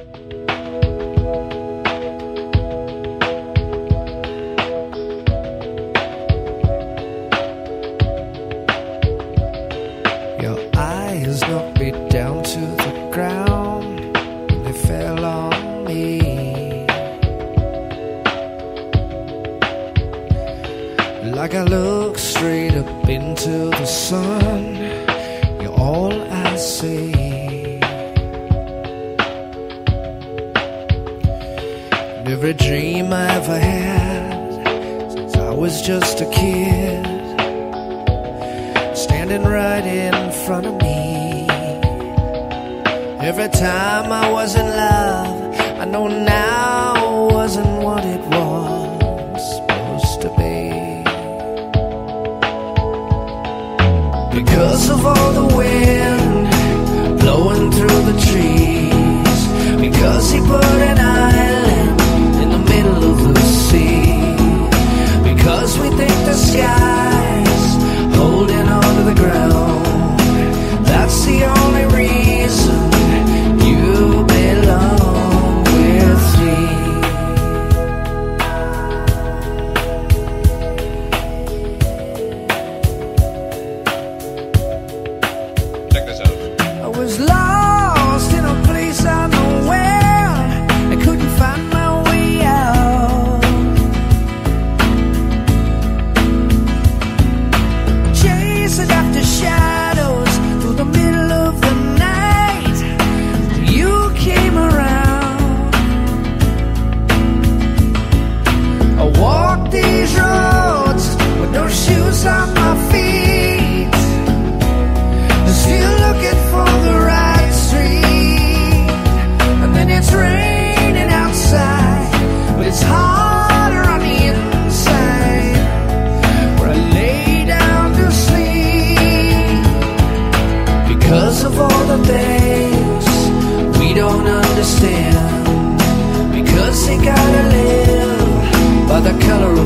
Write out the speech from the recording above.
Your eyes knocked me down to the ground and they fell on me. Like I look straight up into the sun, you're all I see. And every dream I ever had since I was just a kid, standing right in front of me. Every time I was in love, I know now wasn't what it was supposed to be. Because of all the wind blowing through the trees, because he put an island in the middle of the sea, because we think the sky's holding on to the ground, that's the only reason you belong with me. Check this out. I was lost in a place I know where I couldn't find my way out. Chasing after shadows through the middle of the night, you came around. I walked these roads with no shoes on my feet, still looking for the right street. And then it's raining outside, but it's harder on the inside, where I lay down to sleep. Because of all the things we don't understand, because they gotta live by the color